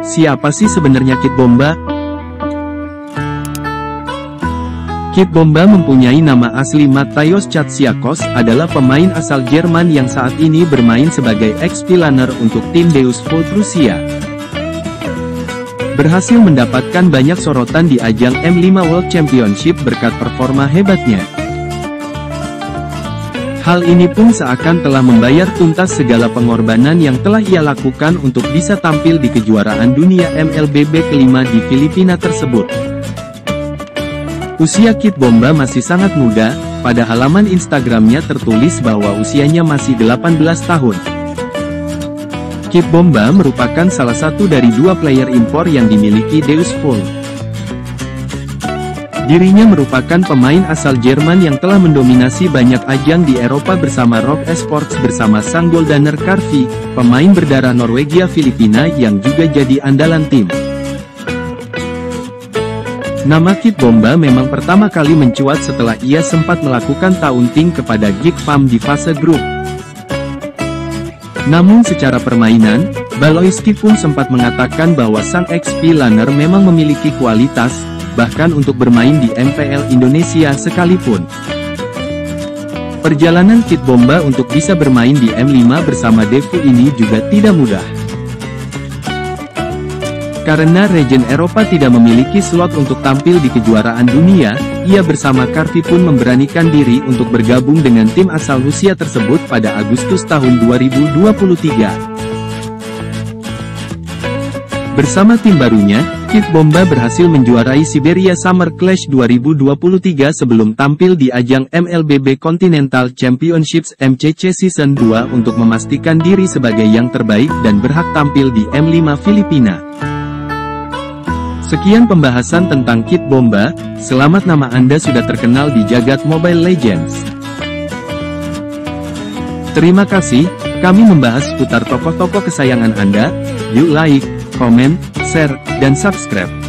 Siapa sih sebenarnya Kid Bomba? Kid Bomba mempunyai nama asli Matthäus Chatziakos, adalah pemain asal Jerman yang saat ini bermain sebagai ex-Pilaner untuk tim Deus Vult Rusia. Berhasil mendapatkan banyak sorotan di ajang M5 World Championship berkat performa hebatnya. Hal ini pun seakan telah membayar tuntas segala pengorbanan yang telah ia lakukan untuk bisa tampil di kejuaraan dunia MLBB kelima di Filipina tersebut. Usia Kid Bomba masih sangat muda, pada halaman Instagramnya tertulis bahwa usianya masih 18 tahun. Kid Bomba merupakan salah satu dari 2 player impor yang dimiliki Deus Vult. Dirinya merupakan pemain asal Jerman yang telah mendominasi banyak ajang di Eropa bersama Rock Esports bersama sang Goldaner Karvi, pemain berdarah Norwegia Filipina yang juga jadi andalan tim. Nama Kid Bomba memang pertama kali mencuat setelah ia sempat melakukan taunting kepada Geek Fam di fase grup. Namun secara permainan, Baloyski pun sempat mengatakan bahwa sang ex-Pilaner memang memiliki kualitas, bahkan untuk bermain di MPL Indonesia sekalipun. Perjalanan Kid Bomba untuk bisa bermain di M5 bersama Devu ini juga tidak mudah. Karena region Eropa tidak memiliki slot untuk tampil di kejuaraan dunia, ia bersama Karvi pun memberanikan diri untuk bergabung dengan tim asal Rusia tersebut pada Agustus tahun 2023. Bersama tim barunya, Kid Bomba berhasil menjuarai Siberia Summer Clash 2023 sebelum tampil di ajang MLBB Continental Championships MCC Season 2 untuk memastikan diri sebagai yang terbaik dan berhak tampil di M5 Filipina. Sekian pembahasan tentang Kid Bomba, selamat nama Anda sudah terkenal di jagat Mobile Legends. Terima kasih, kami membahas seputar tokoh-tokoh kesayangan Anda, yuk like, komen, share, dan subscribe.